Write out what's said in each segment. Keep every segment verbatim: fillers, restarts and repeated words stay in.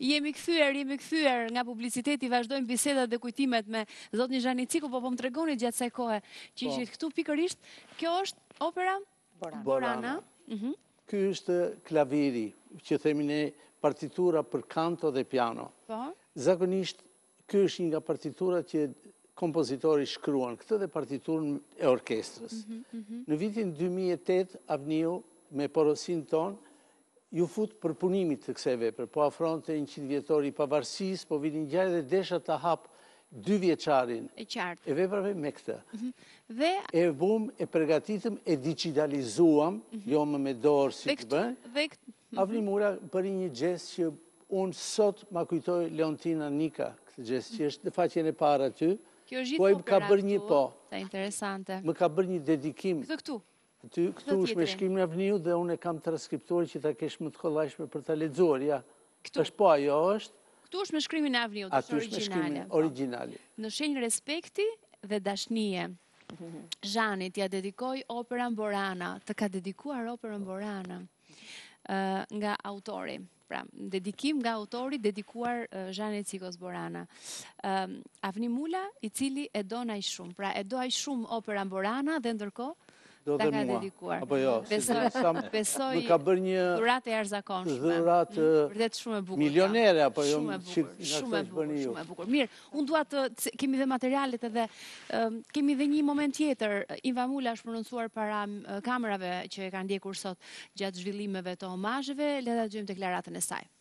Jemi kthyer, jemi kthyer nga publiciteti, vazhdojmë bisedat dhe kujtimet me zotin Zhaniciku, po po më tregoni gjatë kësaj kohe që ishit këtu pikërisht. Kjo është opera Borana. Ky është klaviri, që themi ne partitura për kanto dhe piano. Zakonisht, ky është nga partiturat që kompozitori shkruan, këtë dhe partiturën e orkestrës. Në vitin dy mijë e tetë, Avniu, me porosin tonë, ju fut për punimit të kësaj vepre, po afronte njëqind vjetori i pavarësisë, po vinin ngjarje dhe desha të hap dy vjeçarin e veprave me këtë. E bum, e përgatitëm, e digitalizuam, jo më me dorë si të bëjë. Avni Mula bëri një gjest që unë sot ma kujtoj Leontina Nika, këtë gjest që është në faqen e para ty, po e më ka bërë një po. Më ka bërë një dedikim. Këtë këtu? Këtu është me shkrim në Avniu dhe unë e kam transkriptuar që ta kesh më të kollajshme për ta lexuar, ja. Është po, ajo është. Këtu është me shkrimin e Avniut, është origjinale. Origjinali. Në shenjë respekti dhe dashnie, Zhani t'ja dedikoj operën Borana, të ka dedikuar operën Borana nga autori. Pra, dedikim nga autori dedikuar Zhani Cikos Borana. Avni Mula, i cili e do aq shumë. Pra, e do aq shumë operën Borana dhe ndërkohë do dhe mua, apo jo, besoj dhurat e jashtëzakonshme, dhurat milionere, apo jo, shumë e bukur, shumë e bukur. Mirë, unë dua të, kemi dhe materialet edhe, kemi dhe një moment tjetër, Avni Mula është prononcuar para kamerave që e kanë ndjekur sot gjatë zhvillimeve të omazheve, le ta dëgjojmë deklaratën e saj.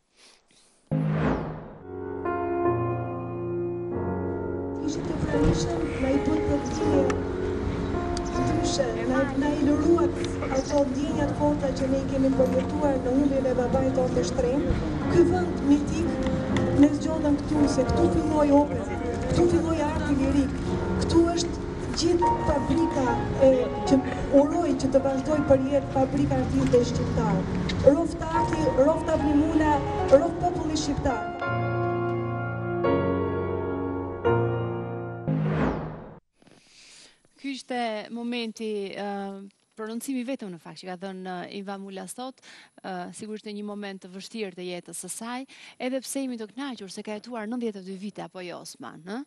Ishte të pranishëm, na i bëjt të gjithë na i lëruat ato ndjenjat forta që ne i kemi përjetuar në humbjen e babait tonë të shtrenjtë. Ky vend mitik ne zgjodhem këtu se këtu filloi opera, këtu filloi arti lirik, këtu është gjithë fabrika e që uroj që të vazhdoj për jetë fabrika artisteve shqiptar. Roft arti, roft Avni Mula, roft populli shqiptar. Ky ishte momenti, prononcimi vetëm në fakt që ka dhënë Avni Mula sot, sigurisht në një moment të vështirë të jetës së saj, edhe pse jemi të kënaqur se ka jetuar nëntëdhjetë e dy vite apo jo Osman, ë?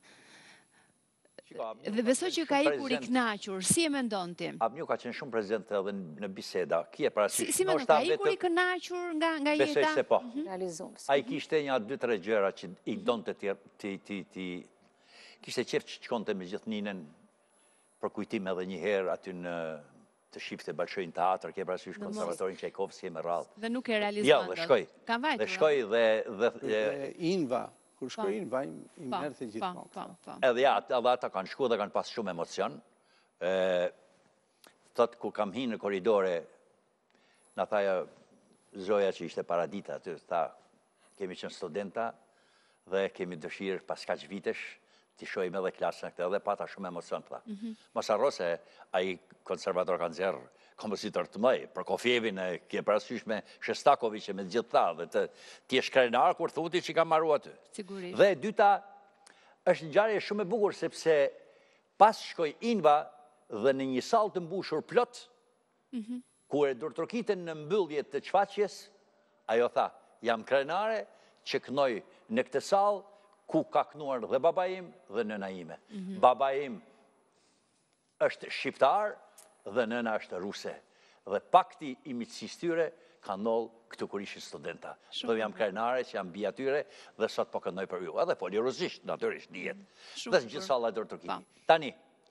Dhe besoj që ka ikur i kënaqur, si e mendon ti? Avniu ka qenë shumë prezent edhe në biseda. Ki e parasysh? Si mendon, ka ikur i kënaqur nga nga jeta? Besoj se po. Ai kishte një dy tre gjëra që i donte ti ti ti kishte qejf që shkonte me gjithë ninën për kujtim edhe një herë aty në të shifte Balshojnë Teatr, ke parasysh konservatorin Çajkovski me radhë. Dhe nuk e realizuan. Jo, dhe shkoj. Ka vajtur. Dhe shkoj dhe dhe Inva, kur shkoj Inva i merrte gjithmonë. Edhe ja, edhe ata kanë shkuar dhe kanë pas shumë emocion. Ë thot kur kam hinë në korridore, na thaja Zoja që ishte paradita aty, tha, kemi qenë studenta dhe kemi dëshirë pas kaq vitesh ti shojmë edhe klasën këtë, edhe pata shumë emocion, tha. Mos harro se ai konservator ka nxjerr kompozitor të mëj, Prokofjevin e ke parasysh me Shestakovic e me gjithë ta, dhe të ti je shkrenar kur thuti që ka marru aty. Sigurisht. Dhe e dyta, është ngjarje shumë e bukur, sepse pas shkoj Inva dhe në një sallë të mbushur plot, kur e dortrokiten në mbyllje të çfaqjes, ajo tha, jam krenare që kënoj në këtë sallë ku ka kënuar dhe baba im dhe nëna ime. Baba im është shqiptar dhe nëna është ruse. Dhe pakti i miqësisë tyre ka ndodhur këtu kur ishin studenta. Dhe jam krenare që jam bi atyre dhe sot po këndoj për ju. Edhe foli rusisht, natyrisht, dihet. Dhe në gjithë salla e dortrokimit. Tani,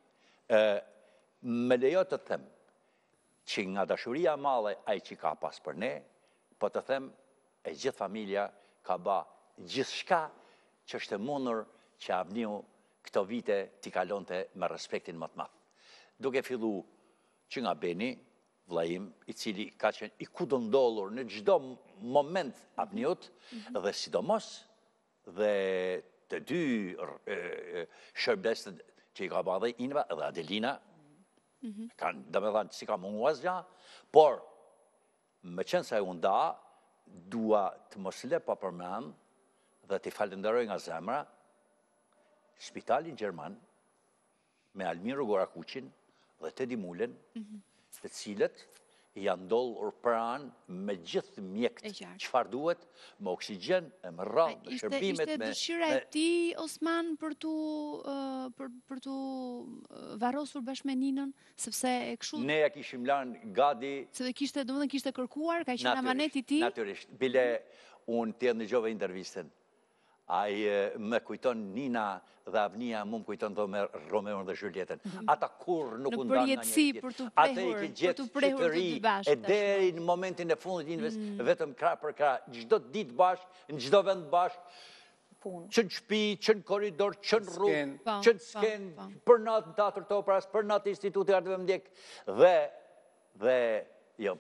më lejo të them që nga dashuria madhe ai që ka pas për ne, po të them e gjithë familja ka ba gjithçka që është e mundur që Avniu këto vite t'i kalonte me respektin më të madh. Duke fillu që nga Beni, vllaim, i cili ka qenë i kudëndollur në çdo moment Avniut, dhe sidomos dhe të dy shërbesët që i ka bërë dhe Inva dhe Adelina, kanë, domethënë, si ka mungu asgjë, por me qenë se unë da, dua të mos le pa përmend dhe t'i falenderoj nga zemra, Spitalin Gjerman, me Almiru Gorakuqin dhe Tedi Mulen, të cilët janë dollur pranë me gjithë mjekët çfarë duhet, me oksigjen, me rrallë, me shërbimet. Ishte dëshira e tij Osman për tu për për tu varrosur bashkë me Ninën, sepse e kështu ne ja kishim lënë gati. Sepse kishte, domethënë kishte kërkuar, ka qenë amaneti i tij. Natyrisht, bile unë të dëgjova intervistën. Ai më kujton Nina dhe Avnia, mu më kujton dhe me Romeon dhe Julietën. Ata kur nuk u ndanë nga njëri tjetri. Ata i ke gjetë qytëri e deri në momentin e fundit inves, vetëm krah për krah, çdo ditë bashkë, në çdo vend bashkë, që në shtëpi, që në korridor, që në rrugë, që në skenë, për natë në teatër të operas, për natë në Instituti Artëve Mdjek, dhe dhe jo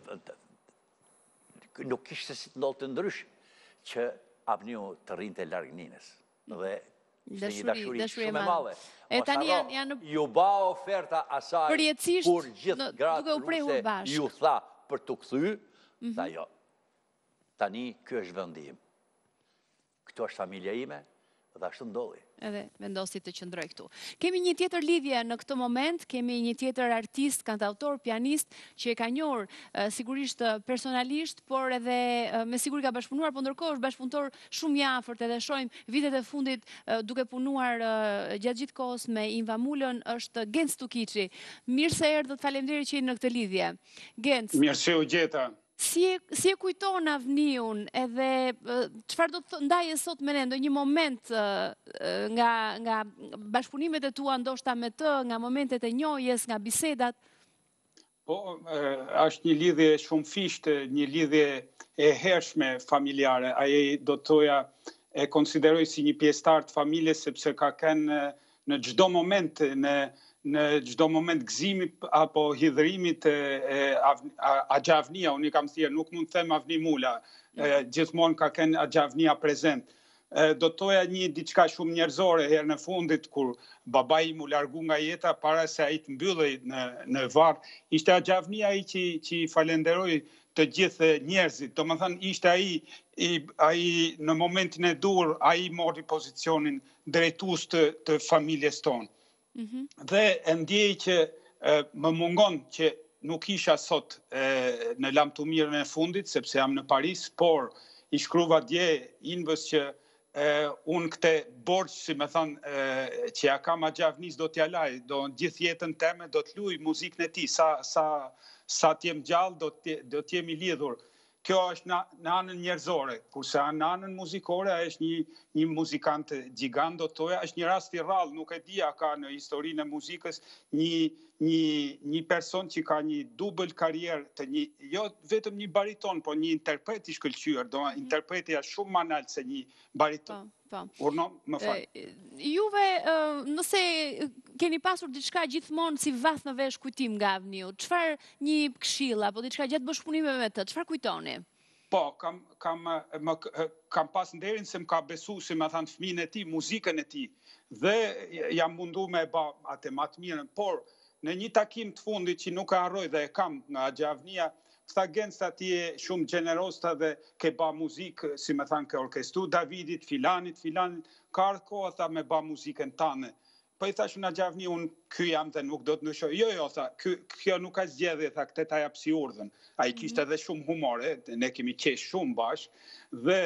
nuk kishte si të ndodhte ndrysh që Avniu të rrinte larg Ninës. Dhe ishte një dashuri shumë e madhe. E tani janë ju ba oferta asaj kur gjithë gratë ruse ju tha për të kthy, tha jo. Tani ky është vendi im. Këto është familja ime dhe ashtu ndodhi. Edhe vendosi të qëndroj këtu. Kemi një tjetër lidhje në këtë moment, kemi një tjetër artist, kantautor, pianist, që e ka njohur sigurisht personalisht, por edhe me siguri ka bashkëpunuar, por ndërkohë është bashkëpunëtor shumë i afërt, edhe shohim vitet e fundit duke punuar gjatë gjithë kohës me Avni Mulën, është Genc Tukiçi. Mirë se erdhët, faleminderit që jeni në këtë lidhje. Genc. Mirë se u gjeta. Si e kujton Avniun, edhe çfarë do të ndaje sot me ne, ndonjë moment nga bashkëpunimet e tua ndoshta me të, nga momentet e njohjes, nga bisedat? Po, është një lidhje shumë fishtë, një lidhje e hershme familjare. Ai do të thoja e konsideroj si një pjesëtar të familjes, sepse ka kënë në çdo moment në në çdo moment gëzimi apo hidhërimit Axha Avnia, unë i kam thënë, nuk mund të them Avni Mula, gjithmonë ka kënë Axha Avnia prezent. Do të thoja një diçka shumë njerëzore herë në fundit, kur babai im u largu nga jeta para se ai të mbyllej në në varr, ishte Axha Avnia ai që që i falenderoi të gjithë njerëzit. Domethënë ishte ai ai në momentin e dur, ai mori pozicionin drejtues të, të familjes tonë. Mm-hmm. Dhe e ndjej që e, më mungon që nuk isha sot e, në lam të mirën e fundit, sepse jam në Paris, por i shkruva dje invës që e, unë këte borç, si me thënë, që ja kam Axha Avnis do t'ja laj, do gjithë jetën teme do t'luj muzikën e ti, sa, sa, sa t'jem gjallë do t'jem i lidhur. Kjo është në, në anën njerëzore, kurse në anën muzikore, është një, një muzikant gjigant, do të thoja, është një rast i rrallë, nuk e dia ka në historinë e muzikës një, një, një person që ka një dubël karrierë, të një, jo vetëm një bariton, por një interpret i shkëlqyer, do interpreti është shumë më nalt se një bariton. Urno, më fal. Juve, nëse keni pasur diçka gjithmonë si vath në vesh kujtim nga Avniu, çfarë një këshill apo diçka gjatë bashkëpunimeve me të, çfarë kujtoni? Po, kam kam më kam pas nderin se më ka besu, si më thanë fëmijën e tij, muzikën e tij. Dhe jam mundu me ba atë më të mirën, por në një takim të fundit që nuk e harroj dhe e kam nga Axha Avnia, tha Genc ti je shumë gjeneros dhe ke ba muzikë, si me thanë ke orkestru Davidit, filanit, filanit, ka ardhë koha tha me ba muzikën tane. Po i thash në Axha Avni, unë ky jam dhe nuk do të ndryshoj. Jo, jo, tha, kjo nuk ka zgjedhje, tha, këtë ta jap si urdhën. A i kishte edhe shumë humore, ne kemi qesh shumë bashkë, dhe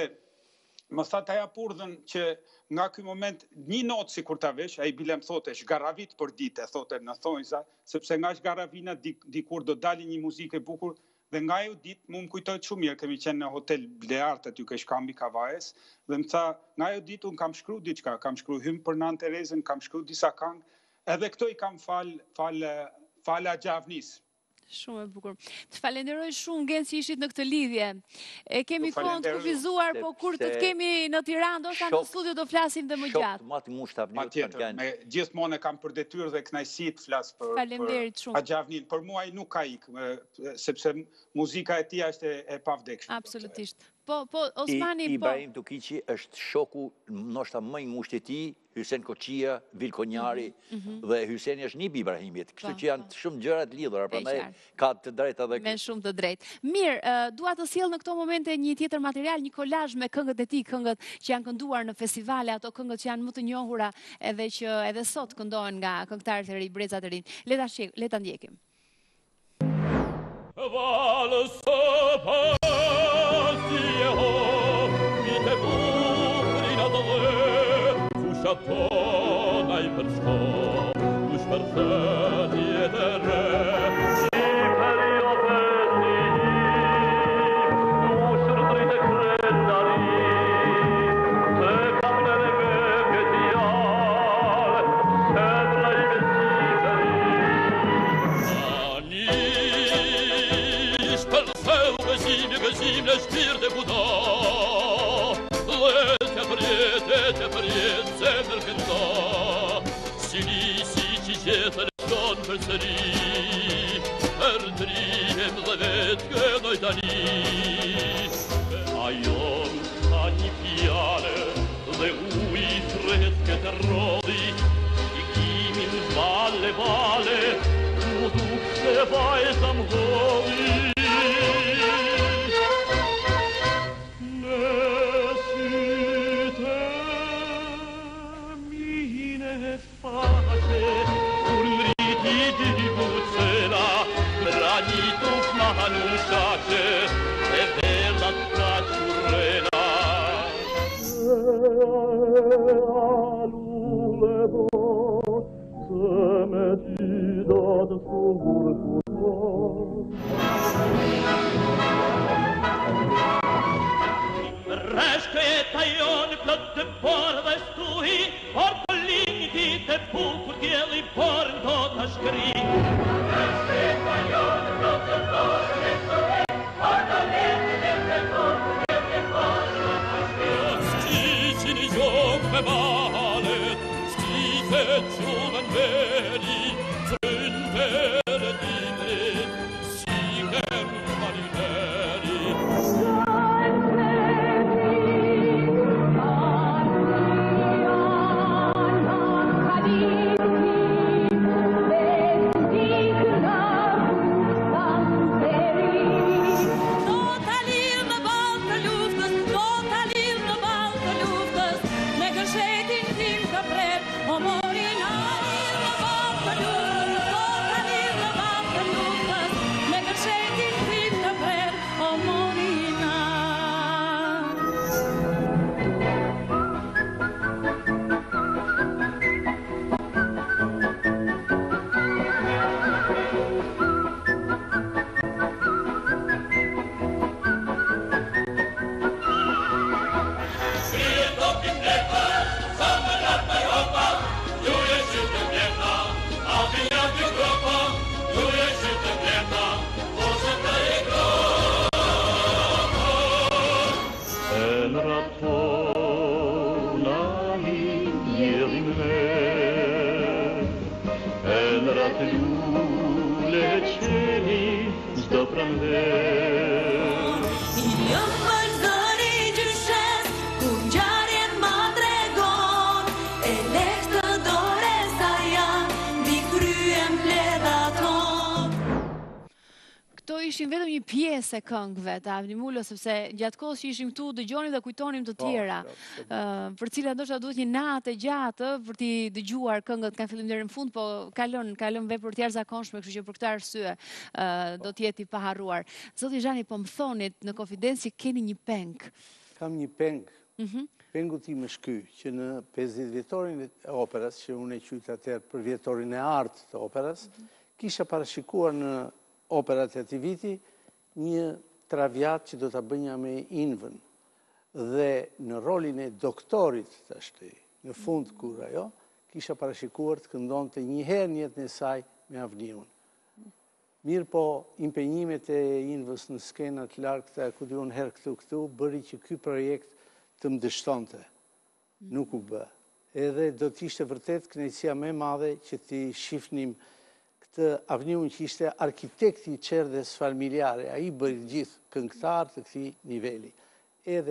më tha ta jap urdhën që nga ky moment, një notë si kur ta vesh, a i bile më thote, shgaravit për dite, thote në thonjza, sepse nga shgaravina dikur do dali një muzikë e bukur. Dhe nga ju ditë, mu më kujtojtë shumë mirë, kemi qenë në hotel Bleart, aty ke shkambi Kavajes, dhe më tha, nga ju ditë, unë kam shkru diçka, kam shkru hymë për Nan Terezën, kam shkru disa këngë, edhe këto i kam falë fal, fal Axha Avnis. Shumë e bukur. Të falenderoj shumë, Genc, që ishit në këtë lidhje. E kemi kohën të kufizuar, po kur të të kemi në Tiranë, do shta në studio do flasim dhe më gjatë. Shok, mati mushtë Avni. Ma tjetër, me gjithmonë e kam për detyrë dhe kënaqësi të flas për, për Axha Avnin. Për mua i nuk ka ikë, sepse muzika e tij është e pavdekshme. Absolutisht. Po, po, Osmani, po... Ibrahim Tukiçi është shoku, ndoshta më i ngushtë i tij, Hysen Koçia, Vil Konjari, dhe Hyseni është një bi Ibrahimit, kështu që janë shumë gjëra të lidhura, prandaj ka të drejtë edhe me shumë të drejtë. Mirë, dua të sjell në këto momente një tjetër material, një kolazh me këngët e tij, këngët që janë kënduar në festivale, ato këngët që janë më të njohura, edhe që edhe sot këndohen nga këngëtarët e rinj, brezat e rinj. Le ta le ta ndjekim. Ishin vetëm një pjesë e këngëve të Avni Mula, sepse gjatë kohës që ishim këtu dëgjonim dhe kujtonim të tjera, për cilat ndoshta duhet një natë e gjatë për t'i dëgjuar këngët kanë fillim deri në fund, po kalon kalon vepër të jashtëzakonshme, kështu që për këtë arsye do të jetë i paharruar. Zoti Zhani, po më thonit në konfidencë keni një peng. Kam një peng. Pengu tim është ky, që në pesëdhjetë vjetorin e operës, që unë e quajt atëherë për vjetorin e artë të operës, kisha parashikuar në operat e ati viti, një travjat që do të bënja me Invën. Dhe në rolin e doktorit, të ashtë, në fund kur ajo, kisha parashikuar të këndon të njëherë njët në saj me Avniun. Mirë po, impenjimet e Invës në skenat larkë, ku dy unë herë këtu këtu, bëri që ky projekt të më dështonte. Nuk u bë. Edhe do t'ishte vërtet kënaqësia më e madhe që t'i shifnim të Avniun që ishte arkitekti i qerdhes familjare, a i bëri gjithë këngëtar të këti niveli. Edhe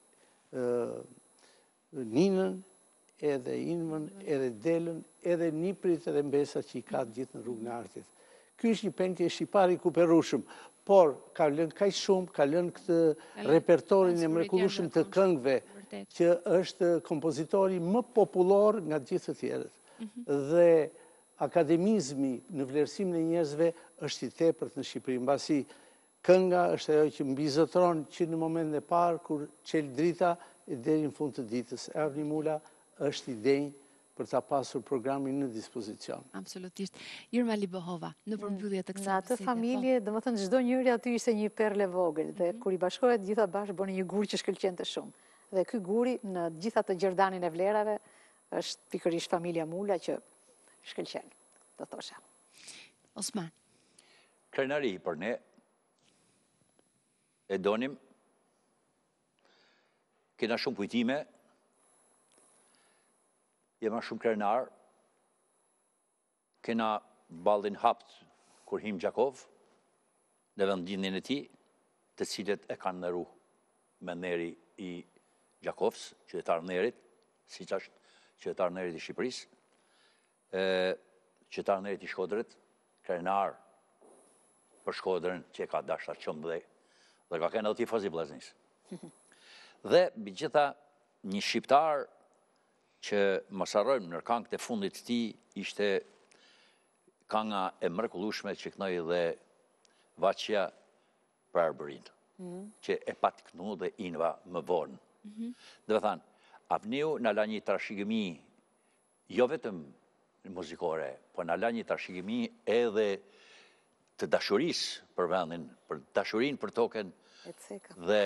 Ninën, edhe Inmën, edhe Delën, edhe Niprit edhe Mbesa që i ka gjithë në rrugën e artit. Ky është një peng që është i pari kuperushëm, por ka lënë kaq shumë, ka lënë këtë repertorin e mrekullueshëm të këngëve, që është kompozitori më popullor nga gjithë të tjerët. Dhe akademizmi në vlerësimin e njerëzve është i tepërt në Shqipëri, mbasi kënga është ajo që mbizotron që në momentin e parë kur çel drita e deri në fund të ditës. Avni Mula është i denj për ta pasur programin në dispozicion. Absolutisht. Irma Libohova, në përmbyllje të kësaj Në atë familje, domethënë çdo njëri aty ishte një perle vogël dhe kur i bashkohet gjitha bashkë bënë një gur që shkëlqente shumë. Dhe ky guri në gjitha të gjerdanin e vlerave është pikërisht familja Mula që shkëlqen, do thosha. Osman. Krenari për ne e donim, kena shumë kujtime, jema shumë krenar, kena ballin hapt kur him Gjakov, në vendindin e ti, të cilët e kanë nëru me neri i Gjakovs, qytetar nerit, si që është qytetar nerit i Shqipëris, qytetar nerit i Shkodrët, krenar për Shkodrën që e ka dashtar qëmë dhe, dhe ka kena dhe tifozi Blaznis. Dhe, bi gjitha, një shqiptar që mosarojmë në këngët e fundit të ti, ishte kënga e mrekullueshme që kënoi dhe Vaçja për Arbërin, që e pat kënu dhe inva më vonë. Dhe me thanë, Avniu në la një trashëgimi, jo vetëm muzikore, po në la një trashëgimi edhe të dashurisë për vendin, për dashurin për token, dhe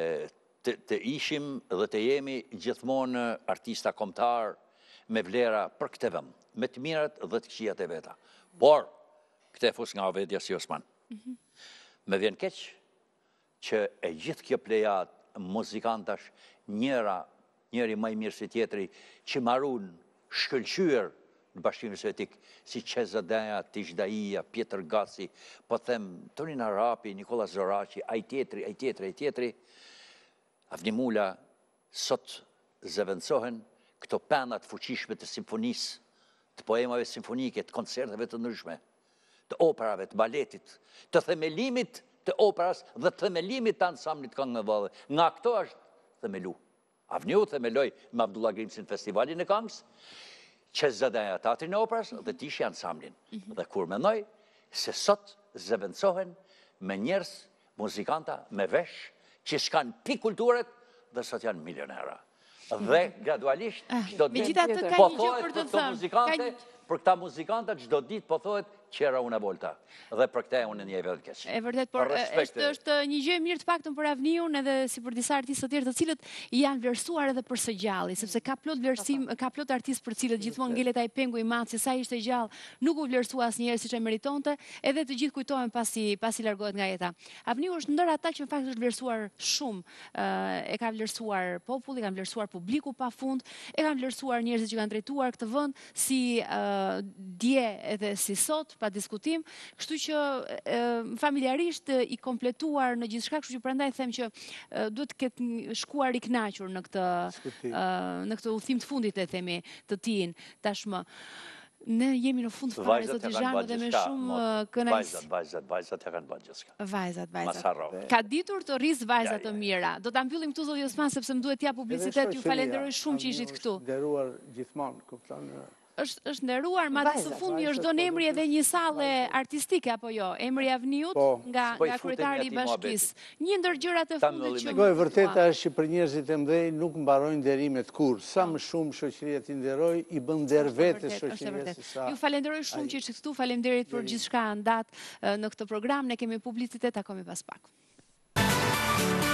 të ishim dhe të jemi gjithmonë artista kombëtar me vlera për këtë vend, me të mirat dhe të këqijat e veta. Por, këtë e fus nga vetja si Osman. Me vjen keq që e gjithë kjo plejat muzikantash njëra, njëri më i mirë si tjetri, që marun shkëlqyer në Bashkimin Sovjetik, si Çezadeja, Tishdaia, Pjetër Gaci, po them Tonin Arapi, Nikola Zoraçi, ai tjetri, ai tjetri, ai tjetri, Avni Mula, sot zëvendësohen këto penat fuqishme të simfonisë, të poemave simfonike, të koncerteve të ndryshme, të operave, të baletit, të themelimit të operas dhe të themelimit të ansamblit këngë me vallë. Nga këto është themelu. Avniu themeloj me Abdullah Grimsin festivalin e këngës, Çezadeja teatrin e operas dhe tishi ansamblin. Dhe kur mendoj se sot zëvendësohen me njerëz, muzikanta, me vesh, që shkan pi kulturet dhe sot janë milionera. Dhe gradualisht, çdo ditë po thohet për këto muzikante, për këta muzikanta çdo ditë po thohet qera una volta. Dhe për këtë unë një vetë keq. E vërtet, por është është një gjë e mirë të paktën për Avniun edhe si për disa artistë të tjerë të cilët janë vlerësuar edhe për së gjalli, sepse ka plot vlerësim, ka plot artistë për cilët gjithmonë ngelet ai pengu i madh se sa ishte gjallë, nuk u vlerësua asnjëherë siç e meritonte, edhe të gjithë kujtohen pasi pasi largohet nga jeta. Avniu është ndër ata që në fakt është vlerësuar shumë. E ka vlerësuar populli, ka vlerësuar publiku pafund, e kanë vlerësuar njerëzit që kanë drejtuar këtë vend si dje edhe si sot, pa diskutim, kështu që familjarisht i kompletuar në gjithçka, kështu që prandaj them që duhet të ketë shkuar i kënaqur në këtë në këtë udhim të fundit e themi të tij tashmë. Ne jemi në fund fare të Tizhanit dhe me shumë kënaqësi. Vajzat, vajzat, vajzat e kanë bërë gjithçka. Vajzat, vajzat. Ka ditur të rris vajzat të mira. Do ta mbyllim këtu zoti Osman sepse më duhet t'ja publicitet. Ju falenderoj shumë që ishit këtu. Nderuar gjithmonë, kupton. është është nderuar, madje së fundmi është dhënë emri edhe një sallë artistike apo jo, emri Avniut nga nga kryetari i bashkisë. Një ndër gjërat e fundit që Po e vërteta është që për njerëzit e mëdhenj nuk mbarojnë nderimet kur. Sa më shumë shoqëria ti nderoj, i bën nder vetes shoqëria se sa. Ju falenderoj shumë që ishit këtu, faleminderit për gjithçka ndat në këtë program. Ne kemi publicitet, takomi pas pak.